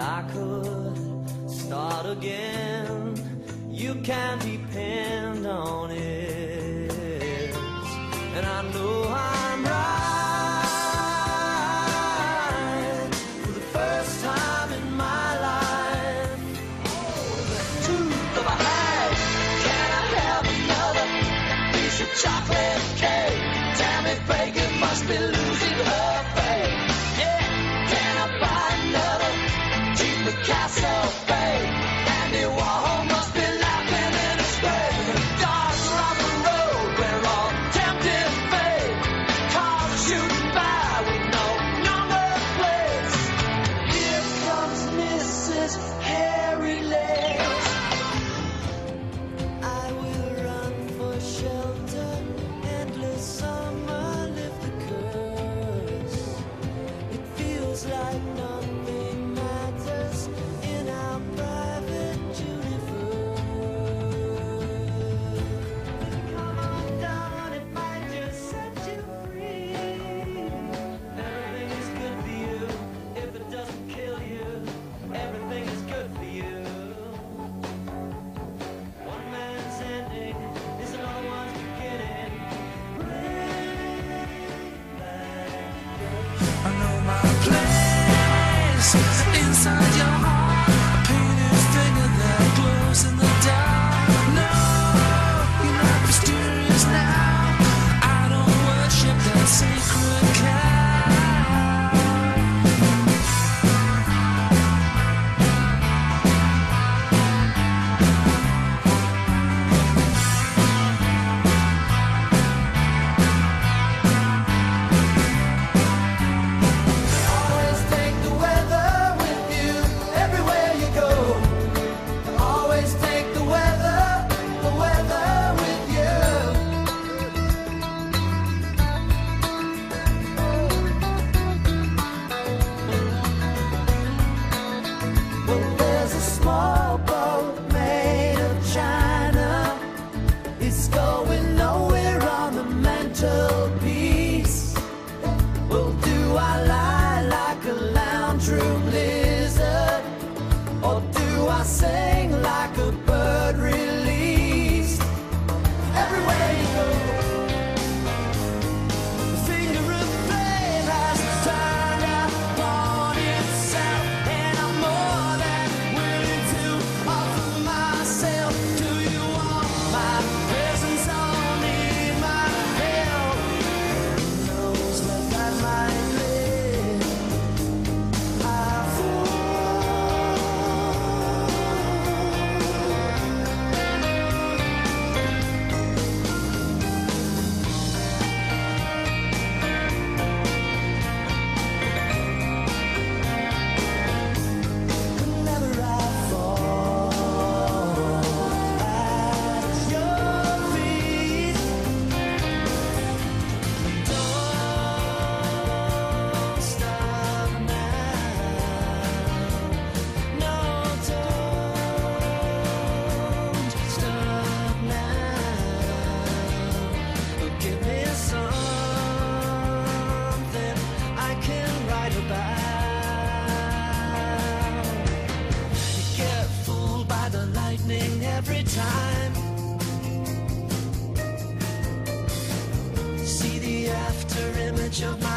I could start again, you can depend on it. And I know I'm right for the first time in my life. The truth of a hat, can I have another piece of chocolate cake? Tammy Fagan must be losing her faith. Yeah, can I buy another cheap Picasso fade? Andy Warhol must be laughing in his grave. The dogs are on the road, we're all tempted fate. Cars are shooting by with no number plates. Here comes Mrs. Harry Legs. I will run for shelter, endless summer, lift the curse. It feels like nothing matters in our private universe. Come on down, it might just set you free. Everything is good for you if it doesn't kill you. Everything is good for you. One man's ending is another one's beginning. I know my place inside your heart, a painted figure that glows in the dark. No, you're not mysterious now. I don't worship that sacred cow. Always take the weather with you everywhere you go. Always take the weather with you. Well, there's a small boat made of China. It's going nowhere on the mantelpiece. Well, do I lie like a lounge room lizard, or do I sing like a bird released? Everywhere you go, the finger of fame has turned upon itself, and I'm more than willing to offer myself. Do you want my presence or need my help? Who knows what that might lead? I whenever I fall at your feet, don't stop now. No, don't stop now. Give me something I can write about. You get fooled by the lightning every time. See the after image of my